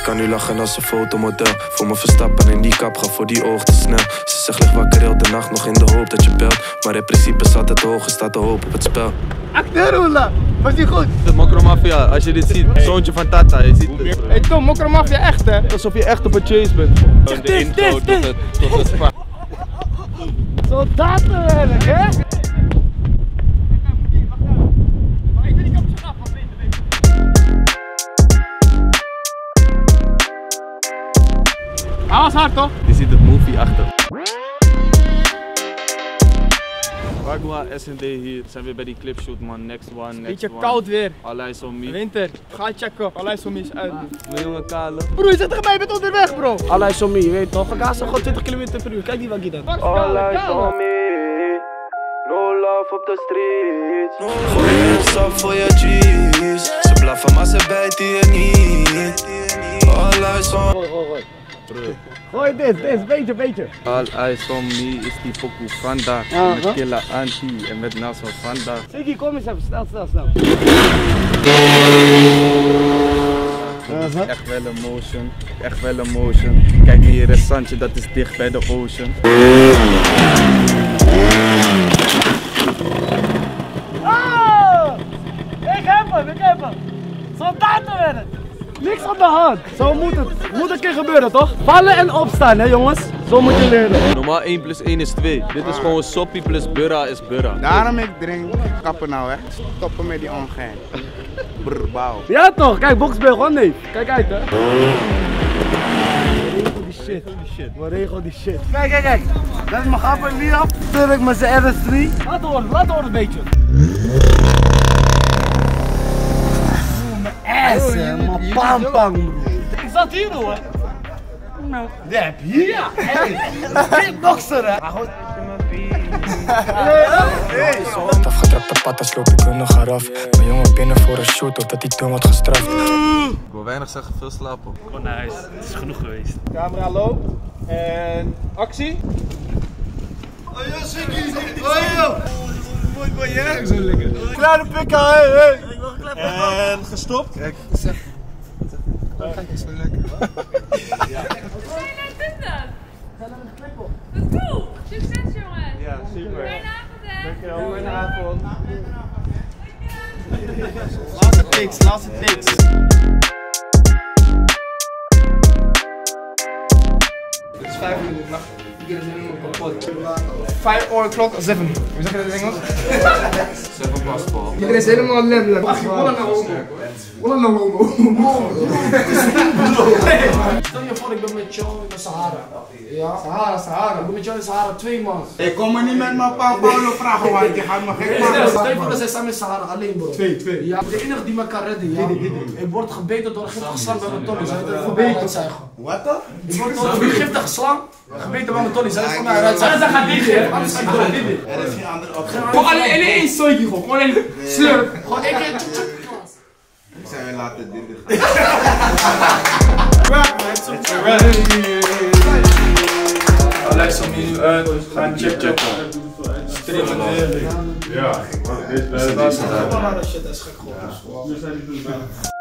kan nu lachen als een fotomodel. Voor me Verstappen in die kap, ga voor die oog te snel. Ze zegt lig wakker heel de nacht nog in de hoop dat je belt. Maar in principe staat het hoog en staat de hoop op het spel. Acteerula, was die goed? De Mokromafia, als je dit ziet, zoontje van Tata, je ziet het. Hey Tom, Mokromafia echt hè? Alsof je echt op een chase bent. De intro tot het spa. Soldatenwerk hè? Hij was hard toch? Je ziet het movie achter. Wagwa, SND hier, zijn weer bij die clipshoot man, next one. Beetje koud weer. Alaisomi. Winter. Ga checken, Alaisomi is uit. Mijn jonge kale. Bro, je zit er mij, bent onderweg bro. Alaisomi, je weet toch? Ga zo gewoon 20 km/h. Kijk die waggie dan. Alaisomi, no love op de streets. Gooi je op voor je G's. Ze blaffen maar ze bijten je niet. Alaisomi. Gooi dit, beetje. Alaisomi is die pokoe vandaag. Met Killa Anti en met Nassau vandaag. Ziggy, kom eens even, snel. Echt wel een motion, Kijk naar je restantje, dat is dicht bij de ocean. Oh! Ik heb hem! Soldatenwerk! Niks aan de hand! Zo moet een keer gebeuren toch? Vallen en opstaan hè jongens, zo moet je leren. Normaal 1 + 1 is 2. Dit is gewoon soppie plus burra is burra. Daarom ik drink, kappen nou hè. Stoppen met die ongein. Brr, bauw. Ja toch, kijk boksbeul gewoon nee. Kijk uit hè. Regel die shit. Kijk. Dat is mijn grappen niet op. Stel ik met zijn RS3. Laat horen een beetje. Ass, mijn pang bro. Ik zat hier hoor. Nou. Dap, hier? Ja. Geen bokser hè. Met afgetrapte patas loop ik er nog eraf. Mijn jongen binnen voor een shoot of dat die toen wordt gestraft. Ik wil weinig zeggen, veel slapen. Gewoon naar huis, het is genoeg geweest. Camera loopt. En actie. Oh joh, Ziggy! Oh joh! Mooi boy hè? Zo lekker. Kleine pikka, hey. En gestopt. Kijk, zeg. Kijk eens zo lekker. Ja. Wat doe je net doen dan? Dat is cool! Succes jongens! Ja, super. Fijne avond hè! Dankjewel, fijne avond. Laatste takes. Het is 5 uur in de nacht. Iedereen is helemaal kapot. 5 o'clock, 7. Hoe zeg je dat in Engels? 7 paspoort. Iedereen is helemaal lem. Ach, je willen nou homo. Willen nou homo. Stel je voor, ik ben met jou in de Sahara. Ja, Sahara. Ik ben met jou in Sahara 2 man. Ik kom me niet met mijn Paulo vragen, want je gaat me gek maken. Stel je voor dat zij samen in Sahara alleen bro. 2. Ja, de enige die me kan redden, ja. Ik word gebeten door een giftige slang bij mijn tolly. Zou je het gebeten zijn? Wat dan? Ik word door een giftige slang gebeten bij mijn tolly. Zou je het voor mij eruit zijn? Dat gaat niet geven, anders ga ik door. Er is geen andere optie. Gewoon alleen één stootje, gewoon alleen slurp. Gewoon één keer. Ik zou je laten dit Alaisomi nu uit, gaan checken. Streamen weer. Ja, dit is Shit, dat is gek gewoon.